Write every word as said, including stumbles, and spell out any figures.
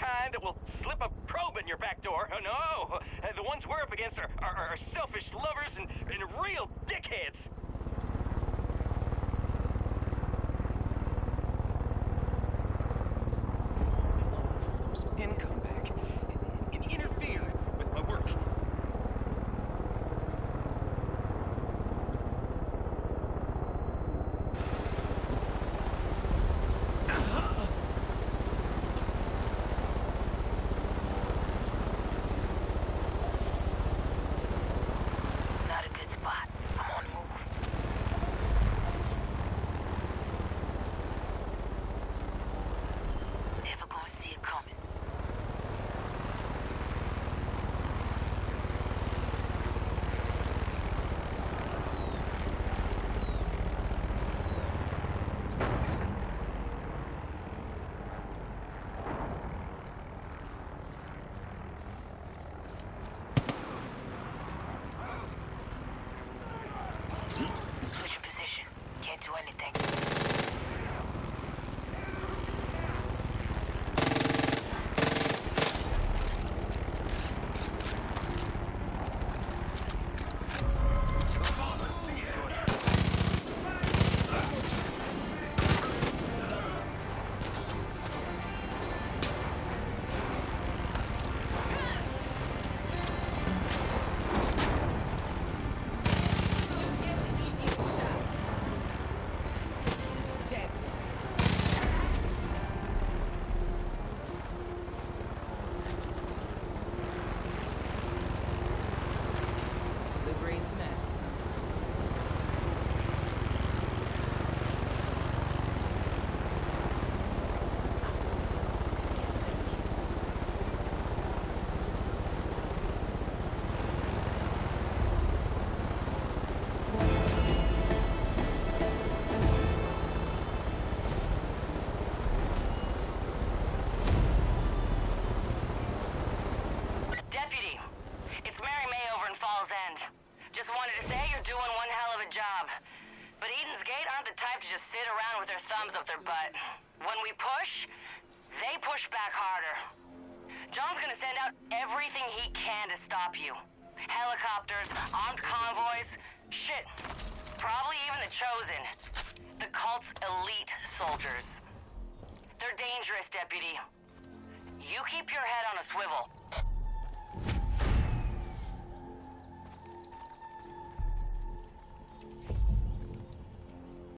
kind that will slip a probe in your back door. Oh, no. Uh, the ones we're up against are, are, are selfish lovers and, and real dickheads. And come back and, and interfere with my work. When we push, they push back harder. John's gonna send out everything he can to stop you. Helicopters, armed convoys, shit. Probably even the Chosen. The cult's elite soldiers. They're dangerous, Deputy. You keep your head on a swivel.